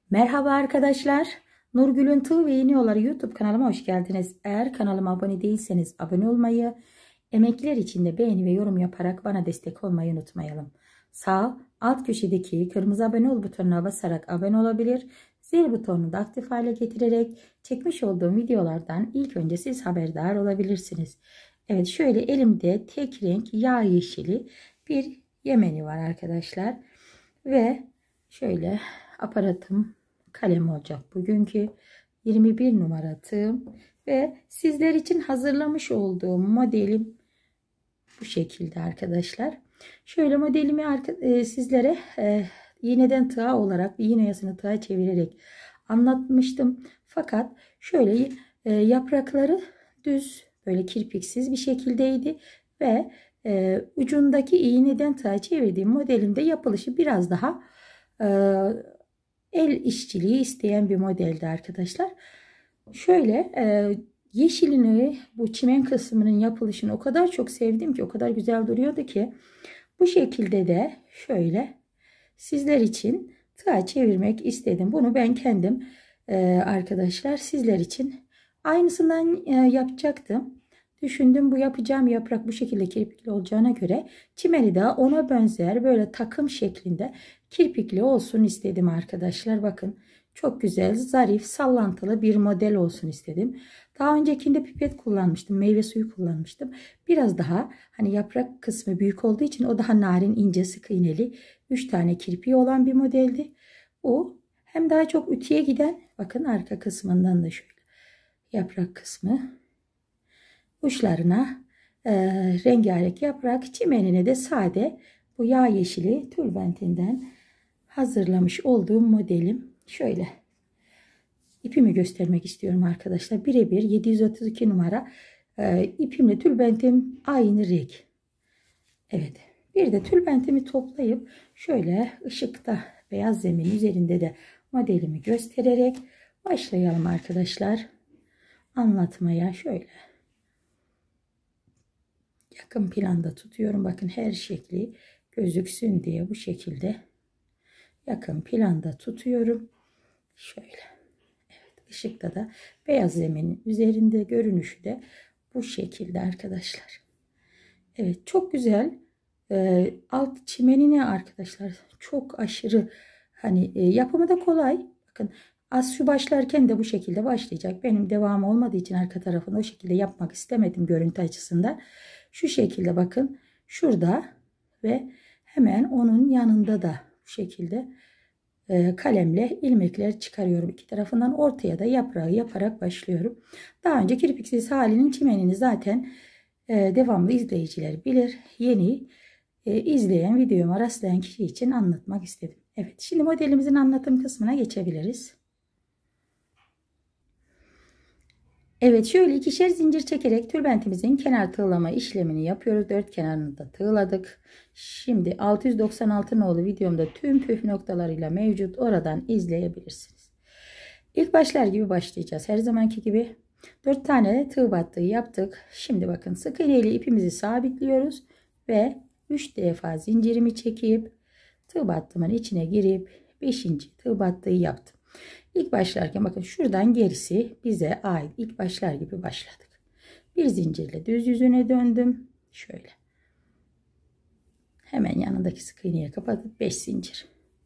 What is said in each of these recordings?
Merhaba arkadaşlar. Nurgül'ün Tığ ve İğne Yolları YouTube kanalıma hoş geldiniz. Eğer kanalıma abone değilseniz abone olmayı, emekler için de beğeni ve yorum yaparak bana destek olmayı unutmayalım. Sağ alt köşedeki kırmızı abone ol butonuna basarak abone olabilir. Zil butonunu da aktif hale getirerek çekmiş olduğum videolardan ilk önce siz haberdar olabilirsiniz. Evet, şöyle elimde tek renk yağ yeşili bir yemeni var arkadaşlar. Ve şöyle aparatım kalem olacak bugünkü 21 numara tığım ve sizler için hazırlamış olduğum modelim bu şekilde arkadaşlar. Şöyle modelimi sizlere iğneden tığa olarak bir iğne yasını tığa çevirerek anlatmıştım. Fakat şöyle yaprakları düz, böyle kirpiksiz bir şekildeydi ve ucundaki iğneden tığa çevirdiğim modelimde yapılışı biraz daha el işçiliği isteyen bir modeldi arkadaşlar. Şöyle yeşilini, bu çimen kısmının yapılışını o kadar çok sevdim ki, o kadar güzel duruyordu ki bu şekilde de şöyle sizler için tığa çevirmek istedim. Bunu ben kendim arkadaşlar sizler için aynısından yapacaktım. Düşündüm, bu yapacağım yaprak bu şekilde kirpikli olacağına göre çimeni de ona benzer böyle takım şeklinde kirpikli olsun istedim arkadaşlar. Bakın, çok güzel, zarif, sallantılı bir model olsun istedim. Daha öncekinde pipet kullanmıştım, meyve suyu kullanmıştım. Biraz daha hani yaprak kısmı büyük olduğu için o daha narin, ince, sık iğneli 3 tane kirpiği olan bir modeldi. Bu hem daha çok ütüye giden, bakın arka kısmından da şöyle yaprak kısmı, uçlarına rengarenk yaprak, çimenine de sade bu yağ yeşili tülbentinden hazırlamış olduğum modelim. Şöyle ipimi göstermek istiyorum arkadaşlar. Birebir 732 numara ipimle tülbentim aynı renk. Evet, bir de tülbentimi toplayıp şöyle ışıkta beyaz zemin üzerinde de modelimi göstererek başlayalım arkadaşlar anlatmaya. Şöyle yakın planda tutuyorum. Bakın, her şekli gözüksün diye bu şekilde yakın planda tutuyorum. Şöyle. Evet, ışıkta da beyaz zeminin üzerinde görünüşü de bu şekilde arkadaşlar. Evet, çok güzel. Alt çimenine arkadaşlar çok aşırı yapımı da kolay. Bakın, az şu başlarken de bu şekilde başlayacak. Benim devamı olmadığı için arka tarafını o şekilde yapmak istemedim görüntü açısından. Şu şekilde bakın, şurada ve hemen onun yanında da bu şekilde kalemle ilmekler çıkarıyorum. İki tarafından ortaya da yaprağı yaparak başlıyorum. Daha önce kirpiksiz halinin çimenini zaten devamlı izleyiciler bilir. Yeni izleyen, videoma rastlayan kişi için anlatmak istedim. Evet, şimdi modelimizin anlatım kısmına geçebiliriz. Evet, şöyle ikişer zincir çekerek tülbentimizin kenar tığlama işlemini yapıyoruz. Dört kenarını da tığladık. Şimdi 696 nolu videomda tüm püf noktalarıyla mevcut. Oradan izleyebilirsiniz. İlk başlar gibi başlayacağız. Her zamanki gibi 4 tane tığ battığı yaptık. Şimdi bakın, sık iğne ile ipimizi sabitliyoruz ve 3 defa zincirimi çekip tığ battımın içine girip 5. tığ battığı yaptım. İlk başlarken bakın, şuradan gerisi bize ait. İlk başlar gibi başladık. Bir zincirle düz yüzüne döndüm. Şöyle. Hemen yanındaki sık iğneye kapatıp 5 zincir.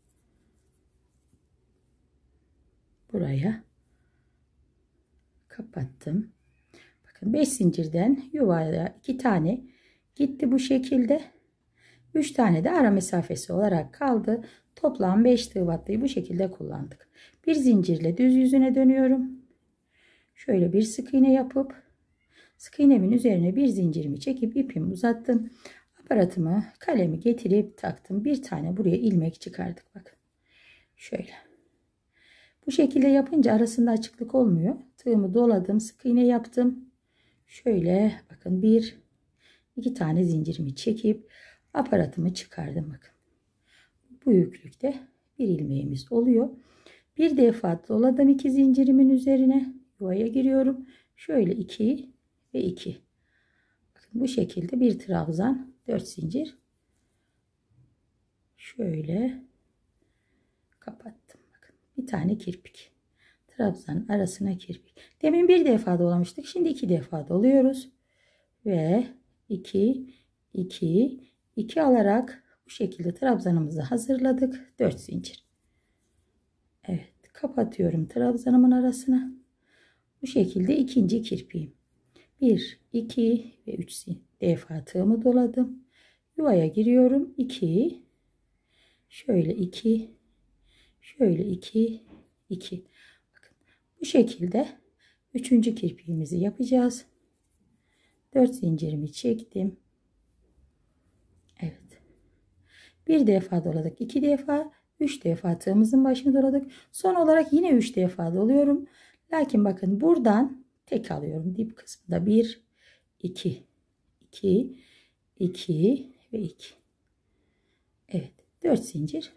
Buraya kapattım. Bakın, 5 zincirden yuvaya 2 tane gitti bu şekilde. 3 tane de ara mesafesi olarak kaldı. Toplam 5 tığ battıyı bu şekilde kullandık. Bir zincirle düz yüzüne dönüyorum. Şöyle bir sık iğne yapıp sık iğnemin üzerine bir zincirimi çekip ipimi uzattım. Aparatımı, kalemi getirip taktım. Bir tane buraya ilmek çıkardık. Bakın. Şöyle. Bu şekilde yapınca arasında açıklık olmuyor. Tığımı doladım. Sık iğne yaptım. Şöyle bakın, bir iki tane zincirimi çekip aparatımı çıkardım. Bakın. Bu büyüklükte bir ilmeğimiz oluyor. Bir defa doladım 2 zincirimin üzerine. Yuvaya giriyorum. Şöyle 2 ve 2. Bakın, bu şekilde bir trabzan 4 zincir. Şöyle kapattım. Bakın, bir tane kirpik. Trabzanın arasına kirpik. Demin bir defa dolamıştık. Şimdi 2 defa doluyoruz. Ve 2, 2, 2 alarak bu şekilde trabzanımızı hazırladık. 4 zincir. Evet, kapatıyorum trabzanımın arasına. Bu şekilde ikinci kirpiğim. 1, 2 ve 3 defa tığımı doladım. Yuvaya giriyorum. 2, şöyle 2, şöyle 2, 2. Bakın bu şekilde üçüncü kirpiğimizi yapacağız. 4 zincirimi çektim. Evet. Bir defa doladık. 2 defa, 3 defa tığımızın başını doladık. Son olarak yine 3 defa doluyorum. Lakin bakın buradan tek alıyorum. Dip kısmında 1, 2, 2, 2 ve 2. Evet. 4 zincir.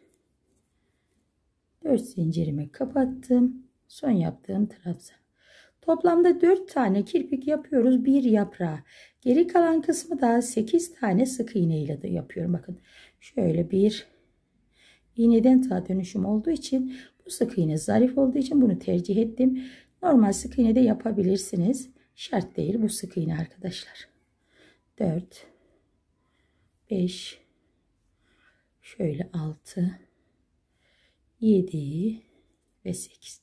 4 zincirimi kapattım. Son yaptığım trabzan. Toplamda 4 tane kirpik yapıyoruz bir yaprağa. Geri kalan kısmı da 8 tane sık iğne ile de yapıyorum. Bakın şöyle bir iğneden tığa dönüşüm olduğu için, bu sık iğne zarif olduğu için bunu tercih ettim. Normal sık iğne de yapabilirsiniz. Şart değil bu sık iğne arkadaşlar. 4, 5, şöyle 6, 7 ve 8.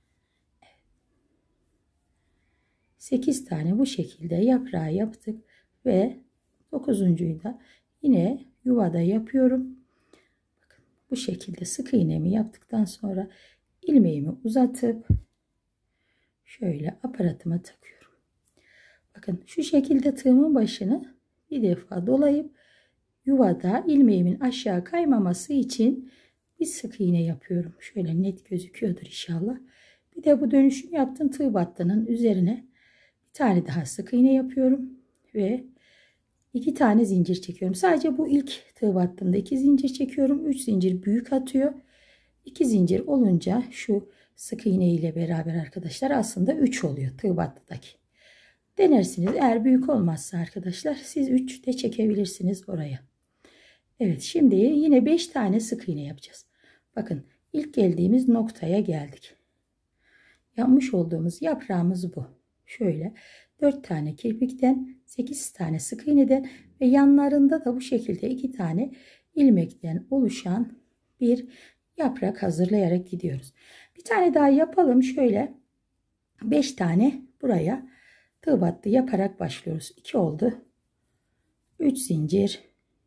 8 tane bu şekilde yaprağı yaptık ve 9'uncuyu da yine yuvada yapıyorum. Bakın, bu şekilde sık iğnemi yaptıktan sonra ilmeğimi uzatıp şöyle aparatıma takıyorum. Bakın şu şekilde tığımın başını bir defa dolayıp yuvada ilmeğimin aşağı kaymaması için bir sık iğne yapıyorum. Şöyle net gözüküyordur inşallah. Bir de bu dönüşüm yaptığım tığ battının üzerine bir tane daha sık iğne yapıyorum ve 2 tane zincir çekiyorum. Sadece bu ilk tığ battığımda 2 zincir çekiyorum. 3 zincir büyük atıyor. 2 zincir olunca şu sık iğne ile beraber arkadaşlar aslında 3 oluyor tığ battıdaki. Denersiniz. Eğer büyük olmazsa arkadaşlar siz 3 de çekebilirsiniz oraya. Evet, şimdi yine 5 tane sık iğne yapacağız. Bakın ilk geldiğimiz noktaya geldik. Yapmış olduğumuz yaprağımız bu. Şöyle 4 tane kirpikten, 8 tane sık iğneden ve yanlarında da bu şekilde 2 tane ilmekten oluşan bir yaprak hazırlayarak gidiyoruz. Bir tane daha yapalım. Şöyle 5 tane buraya tığ battı yaparak başlıyoruz. 2 oldu. 3 zincir,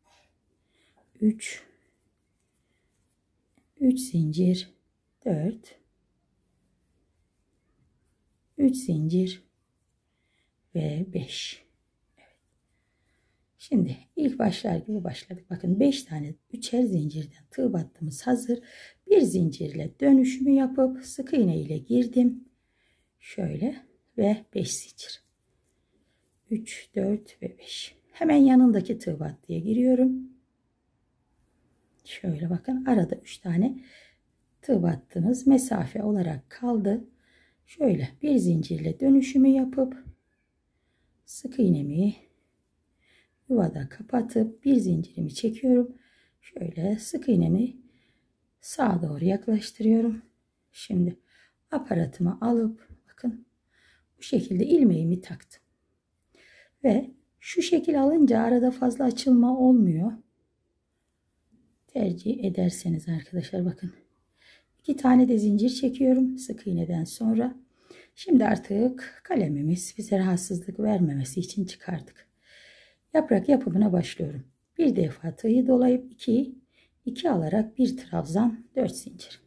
3 zincir, 4, 3 zincir ve 5. Evet. Şimdi ilk başlar gibi başladık. Bakın 5 tane 3'er zincirden tığ battığımız hazır. Bir zincirle dönüşümü yapıp sık iğne ile girdim. Şöyle ve 5 zincir. 3, 4 ve 5. Hemen yanındaki tığ battıya giriyorum. Şöyle bakın arada 3 tane tığ battığınız mesafe olarak kaldı. Şöyle bir zincirle dönüşümü yapıp sık iğnemi yuvada kapatıp bir zincirimi çekiyorum. Şöyle sık iğnemi sağa doğru yaklaştırıyorum. Şimdi aparatımı alıp bakın bu şekilde ilmeğimi taktım. Ve şu şekil alınca arada fazla açılma olmuyor. Tercih ederseniz arkadaşlar bakın. 2 tane de zincir çekiyorum sık iğneden sonra. Şimdi artık kalemimiz bize rahatsızlık vermemesi için çıkardık. Yaprak yapımına başlıyorum. Bir defa tığı dolayıp 2 alarak bir trabzan 4 zincir.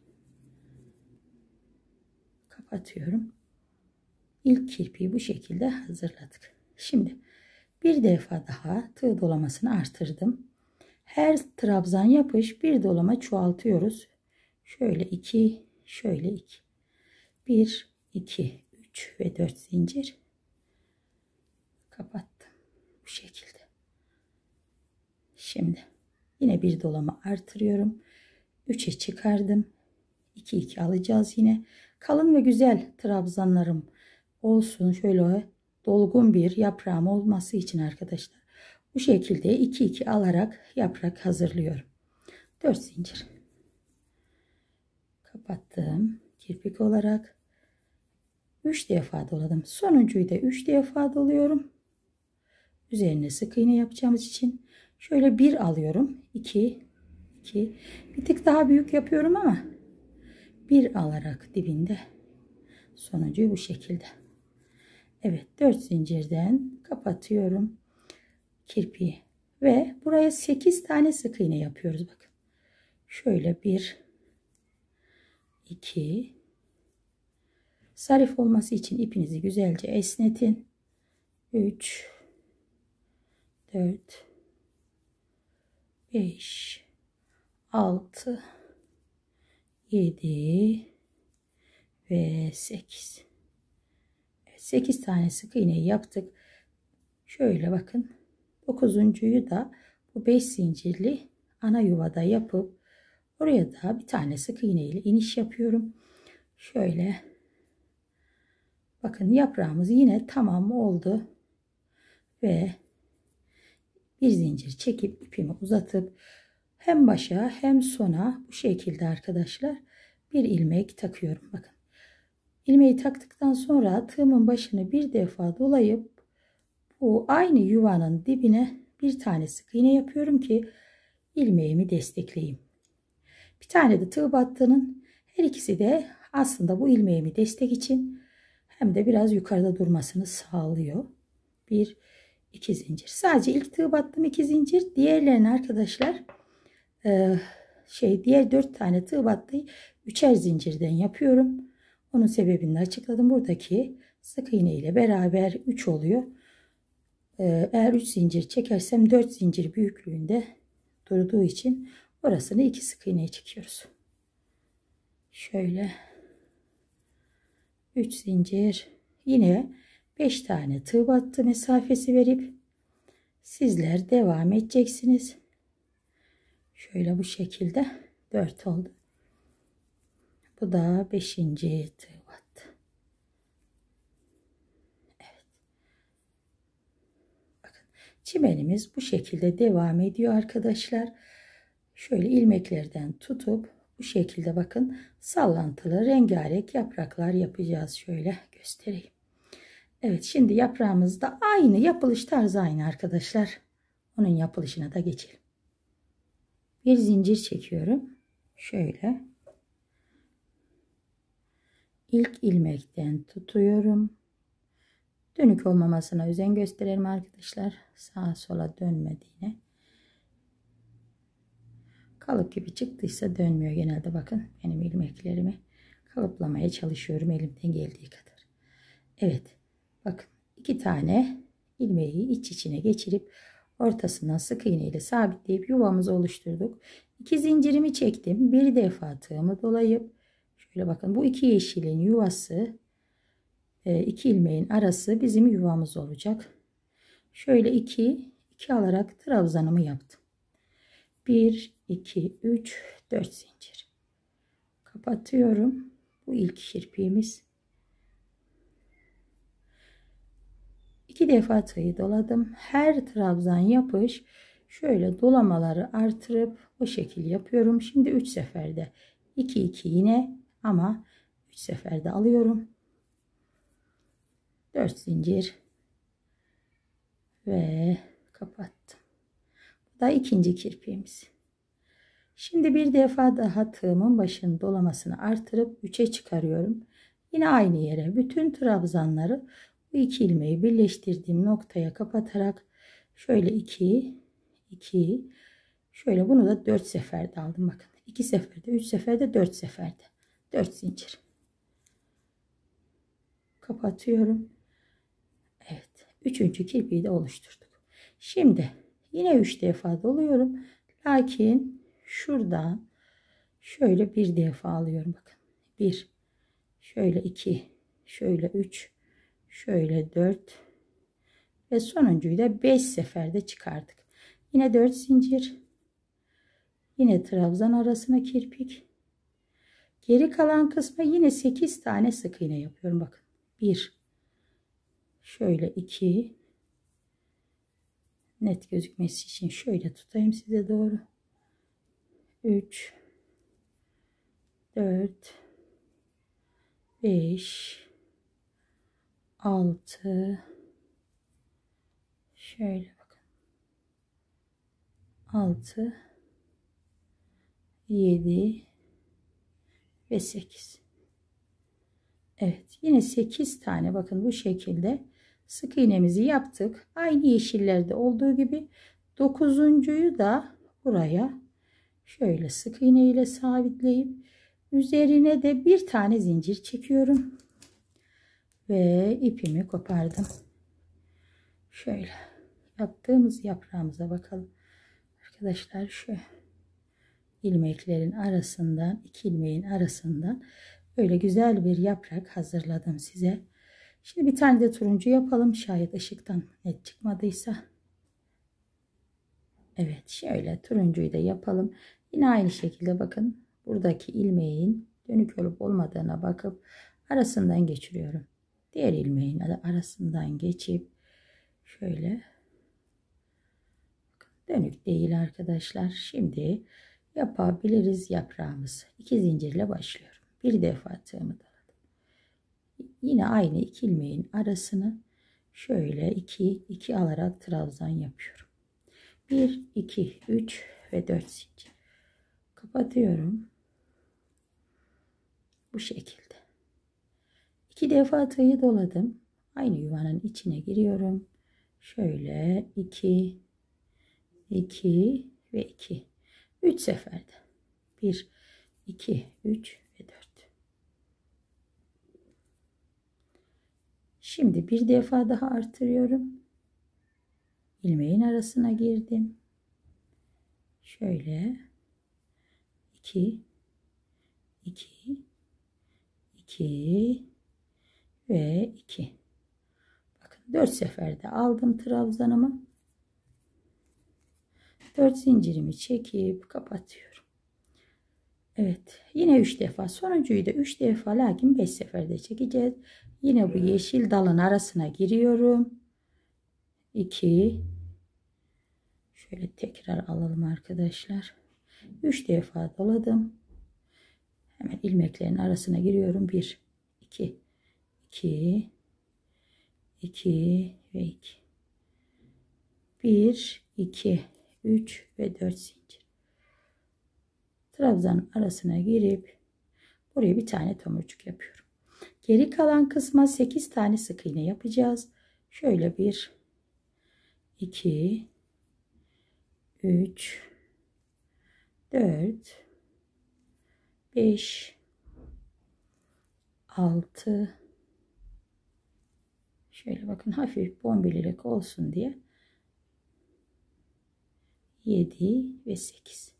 Kapatıyorum. İlk kirpiği bu şekilde hazırladık. Şimdi bir defa daha tığ dolamasını artırdım. Her trabzan yapış bir dolama çoğaltıyoruz. Şöyle 2, şöyle 2. 1, 2, 3 ve 4 zincir. Kapattım. Bu şekilde. Şimdi yine bir dolama artırıyorum. 3'e çıkardım. 2, 2 alacağız yine. Kalın ve güzel trabzanlarım olsun. Şöyle dolgun bir yaprağım olması için arkadaşlar. Bu şekilde 2, 2 alarak yaprak hazırlıyorum. 4 zincir. Kapattım. kirpik olarak 3 defa doladım. Sonuncuyu da 3 defa doluyorum. Üzerine sık iğne yapacağımız için şöyle 1 alıyorum. 2 bir tık daha büyük yapıyorum ama 1 alarak dibinde sonuncuyu bu şekilde. Evet, 4 zincirden kapatıyorum kirpiği ve buraya 8 tane sık iğne yapıyoruz. Bakın şöyle 1 2 zarif olması için ipinizi güzelce esnetin. 3 4 5 6 7 ve 8. Evet, 8 tane sık iğneyi yaptık. Şöyle bakın 9'uncuyu da bu 5 zincirli ana yuvada yapıp oraya da bir tane sık iğne ile iniş yapıyorum. Şöyle bakın yaprağımız yine tamam oldu ve bir zincir çekip ipimi uzatıp hem başa hem sona bu şekilde arkadaşlar bir ilmek takıyorum. Bakın ilmeği taktıktan sonra tığımın başını bir defa dolayıp bu aynı yuvanın dibine bir tane sık iğne yapıyorum ki ilmeğimi destekleyeyim. Bir tane de tığ battının, her ikisi de aslında bu ilmeğimi destek için hem de biraz yukarıda durmasını sağlıyor. 1 2 zincir. Sadece ilk tığ battım 2 zincir. Diğerlerini arkadaşlar diğer 4 tane tığ battıyı 3'er zincirden yapıyorum. Onun sebebini açıkladım. Buradaki sık iğne ile beraber 3 oluyor. Eğer 3 zincir çekersem 4 zincir büyüklüğünde durduğu için orasını 2 sık iğne çekiyoruz. Şöyle 3 zincir, yine 5 tane tığ battı mesafesi verip sizler devam edeceksiniz. Şöyle bu şekilde 4 oldu. Bu da 5. tığ battı. Evet. Bakın çimenimiz bu şekilde devam ediyor arkadaşlar. Şöyle ilmeklerden tutup bu şekilde bakın sallantılı rengarenk yapraklar yapacağız. Şöyle göstereyim. Evet, şimdi yaprağımız da aynı, yapılış tarzı aynı arkadaşlar. Onun yapılışına da geçelim. Bir zincir çekiyorum. Şöyle ilk ilmekten tutuyorum. Dönük olmamasına özen gösterelim arkadaşlar. Sağa sola dönmediğine. Kalıp gibi çıktıysa dönmüyor genelde, bakın benim ilmeklerimi kalıplamaya çalışıyorum elimden geldiği kadar. Evet, bakın 2 tane ilmeği iç içine geçirip ortasından sık iğne ile sabitleyip yuvamızı oluşturduk. 2 zincirimi çektim, bir defa tığımı dolayıp şöyle bakın bu 2 yeşilin yuvası, 2 ilmeğin arası bizim yuvamız olacak. Şöyle 2 alarak trabzanımı yaptım. 1 2 3 4 zincir kapatıyorum. Bu ilk kirpiğimiz. 2 defa tığı doladım. Her trabzan yapış şöyle dolamaları artırıp o şekil yapıyorum. Şimdi 3 seferde 2 2 yine ama 3 seferde alıyorum. 4 zincir ve kapattım. Bu da ikinci kirpiğimiz. Şimdi bir defa daha tığımın başının dolamasını artırıp 3'e çıkarıyorum. Yine aynı yere bütün trabzanları bu 2 ilmeği birleştirdiğim noktaya kapatarak şöyle 2 2 şöyle bunu da 4 seferde aldım. Bakın 2 seferde, 3 seferde, 4 seferde 4 zincir kapatıyorum. Evet, 3. kirpiği de oluşturduk. Şimdi yine 3 defa doluyorum. Lakin şuradan şöyle bir defa alıyorum. Bakın 1 şöyle 2 şöyle 3 şöyle 4 ve sonuncuyu da 5 seferde çıkardık. Yine 4 zincir, yine trabzan arasına kirpik, geri kalan kısma yine 8 tane sık iğne yapıyorum. Bakın 1 şöyle 2 net gözükmesi için şöyle tutayım size doğru, 3 4 5, 6, şöyle bakın. 6, 7 ve 8. Evet, yine 8 tane bakın bu şekilde sık iğnemizi yaptık. Aynı yeşillerde olduğu gibi 9'uncuyu da buraya şöyle sık iğne ile sabitleyip üzerine de bir tane zincir çekiyorum ve ipimi kopardım. Şöyle yaptığımız yaprağımıza bakalım arkadaşlar. Şu ilmeklerin arasından, iki ilmeğin arasından böyle güzel bir yaprak hazırladım size. Şimdi bir tane de turuncu yapalım, şayet ışıktan net çıkmadıysa. Evet, şöyle turuncuyu da yapalım. Yine aynı şekilde bakın buradaki ilmeğin dönük olup olmadığına bakıp arasından geçiriyorum. Diğer ilmeğin arasından geçip şöyle, dönük değil arkadaşlar. Şimdi yapabiliriz yaprağımızı. 2 zincirle başlıyorum. Bir defa tığımı doladım. Yine aynı iki ilmeğin arasını şöyle 2 alarak trabzan yapıyorum. 1, 2, 3 ve 4 zincir. Kapatıyorum. Bu şekilde. 2 defa tığı doladım. Aynı yuvanın içine giriyorum. Şöyle 2, 2 ve 2. 3 seferde. 1, 2, 3 ve 4. Şimdi bir defa daha artırıyorum. İlmeğin arasına girdim. Şöyle 2, 2, 2 ve 2. Bakın 4 seferde aldım trabzanımı. 4 zincirimi çekip kapatıyorum. Evet, yine 3 defa, sonuncuyu da 3 defa, lakin 5 seferde çekeceğiz. Yine bu yeşil dalın arasına giriyorum. 2, şöyle tekrar alalım arkadaşlar. 3 defa doladım. Hemen ilmeklerin arasına giriyorum. 1, 2, 2, 2 ve 2. 1, 2, 3 ve 4 zincir. Trabzanın arasına girip buraya bir tane tomurcuk yapıyorum. Geri kalan kısma 8 tane sık iğne yapacağız. Şöyle 1, 2, 3, 4, 5, 6, şöyle bakın hafif bombelilik olsun diye 7 ve 8.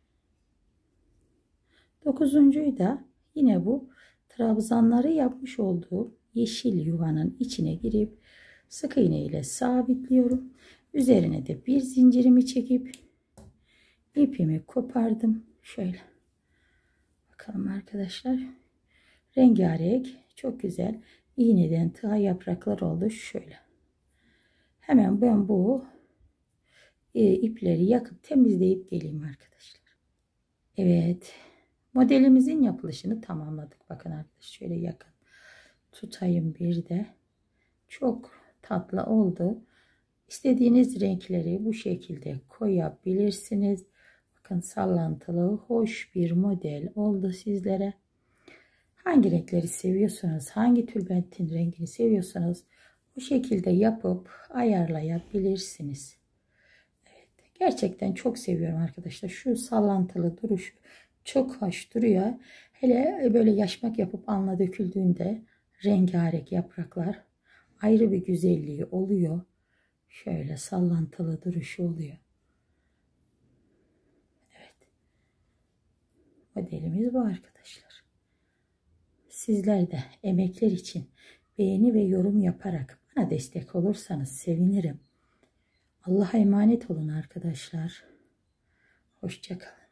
9'uncuyu da yine bu trabzanları yapmış olduğum yeşil yuvanın içine girip sık iğne ile sabitliyorum. Üzerine de bir zincirimi çekip ipimi kopardım. Şöyle bakalım arkadaşlar. Rengarenk, çok güzel iğneden tığa yapraklar oldu. Şöyle. Hemen ben bu ipleri yakıp temizleyip geleyim arkadaşlar. Evet. Modelimizin yapılışını tamamladık. Bakın arkadaşlar şöyle yakın tutayım bir de. Çok tatlı oldu. İstediğiniz renkleri bu şekilde koyabilirsiniz. Bakın sallantılı, hoş bir model oldu sizlere. Hangi renkleri seviyorsanız, hangi tülbentin rengini seviyorsanız bu şekilde yapıp ayarlayabilirsiniz. Evet, gerçekten çok seviyorum arkadaşlar. Şu sallantılı duruşu çok hoş duruyor. Hele böyle yaşmak yapıp alnına döküldüğünde rengarenk yapraklar ayrı bir güzelliği oluyor. Şöyle sallantılı duruşu oluyor. Evet. Modelimiz bu arkadaşlar. Sizler de emekler için beğeni ve yorum yaparak bana destek olursanız sevinirim. Allah'a emanet olun arkadaşlar. Hoşça kalın.